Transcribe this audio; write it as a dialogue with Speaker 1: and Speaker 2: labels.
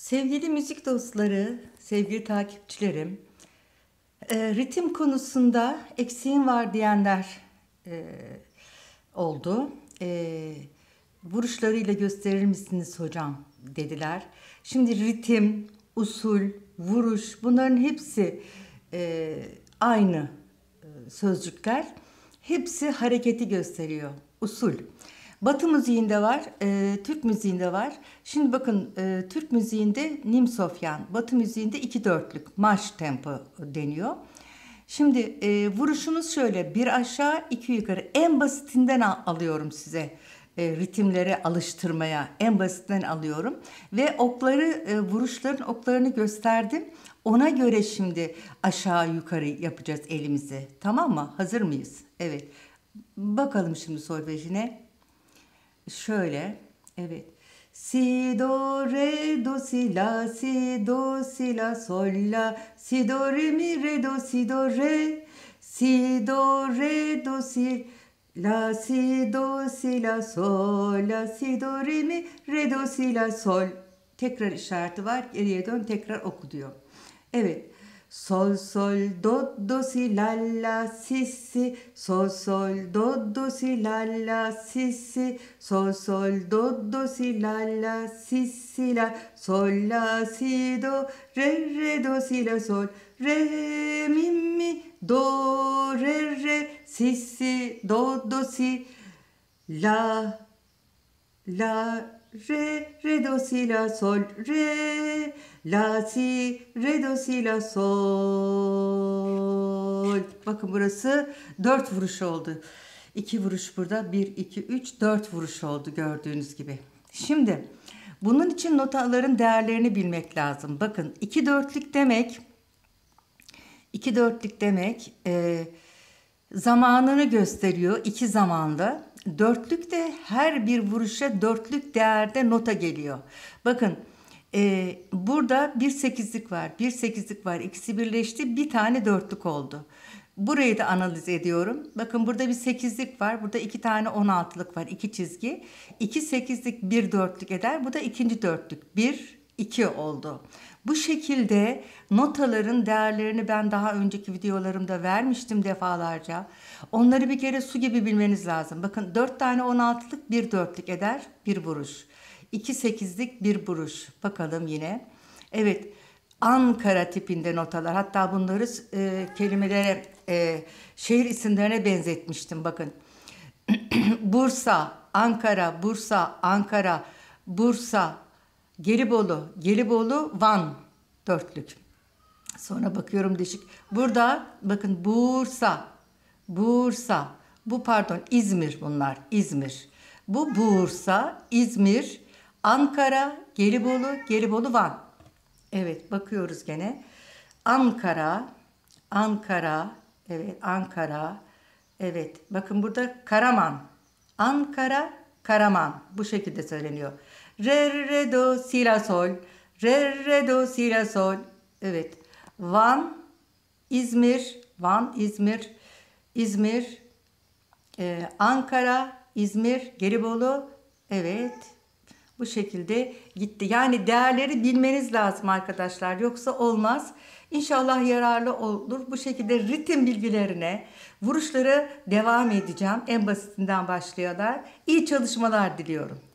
Speaker 1: Sevgili müzik dostları, sevgili takipçilerim, ritim konusunda eksiğim var diyenler e, oldu. Vuruşlarıyla gösterir misiniz hocam dediler. Şimdi ritim, usul, vuruş bunların hepsi aynı sözcükler. Hepsi hareketi gösteriyor. Usul. Batı müziğinde var, Türk müziğinde var. Şimdi bakın Türk müziğinde Nimsofyan, Batı müziğinde 2/4'lük marş tempo deniyor. Şimdi vuruşumuz şöyle: bir aşağı iki yukarı. En basitinden alıyorum size. Ritimlere alıştırmaya en basitinden alıyorum. Ve okları, vuruşların oklarını gösterdim. Ona göre şimdi aşağı yukarı yapacağız elimizi. Tamam mı? Hazır mıyız? Evet. Bakalım şimdi solfejine. Şöyle, evet. Si, do, re, do, si, la, si, do, si, la, sol, la, si, do, re, mi, re, do, si, do, re, si, do, re, do, si, la, si, do, si, la, sol, la, si, do, re, mi, re, do, si, la, sol. Tekrar işareti var. Geriye dön, tekrar oku diyor. Evet. Sol, sol, do, do, si, la, la, si, si. Sol, sol, do, do, si, la, la, si, si. Sol, sol, do, do, si, la, la, si, si, la. Sol, la, si, do, re, re, do, si, la, sol. Re, mi, mi, do, re, re, si, si, do, do, si, la, la, re, re, do, si, la, sol, re, la, si, re, do, si, la, sol. Bakın burası 4 vuruş oldu. 2 vuruş burada. 1, 2, 3, 4 vuruş oldu gördüğünüz gibi. Şimdi bunun için notaların değerlerini bilmek lazım. Bakın 2/4'lük demek, 2/4'lük demek zamanını gösteriyor, iki zamanlı. Dörtlük de her bir vuruşa 4'lük değerde nota geliyor. Bakın burada 1/8'lik var, 1/8'lik var. İkisi birleşti, bir tane 4'lük oldu. Burayı da analiz ediyorum. Bakın burada bir 8'lik var. Burada 2 tane 16'lık var. 2 çizgi. 2 8'lik 1 4'lük eder. Bu da ikinci 4'lük. 1 2 oldu. Bu şekilde notaların değerlerini ben daha önceki videolarımda vermiştim defalarca. Onları bir kere su gibi bilmeniz lazım. Bakın 4 tane 16'lık 1 4'lük eder. Bir vuruş. 2 8'lik bir vuruş. Bakalım yine. Evet. Ankara tipinde notalar. Hatta bunları kelimelere, şehir isimlerine benzetmiştim. Bakın. Bursa, Ankara, Bursa, Ankara, Bursa, Gelibolu, Gelibolu, Van 4'lük. Sonra bakıyorum değişik. Burada bakın Bursa, Bursa. Bu pardon İzmir bunlar. İzmir. Bu Bursa, İzmir, Ankara, Gelibolu, Gelibolu, Van. Evet bakıyoruz gene. Ankara, Ankara, evet Ankara. Evet bakın burada Karaman. Ankara, Karaman. Bu şekilde söyleniyor. Re, re, do, si, la, sol. Re, re, do, si, la, sol. Evet. Van, İzmir, Van, İzmir, İzmir, Ankara, İzmir, Gelibolu. Evet. Bu şekilde gitti. Yani değerleri bilmeniz lazım arkadaşlar. Yoksa olmaz. İnşallah yararlı olur. Bu şekilde ritim bilgilerine, vuruşlara devam edeceğim. En basitinden başlayalar. İyi çalışmalar diliyorum.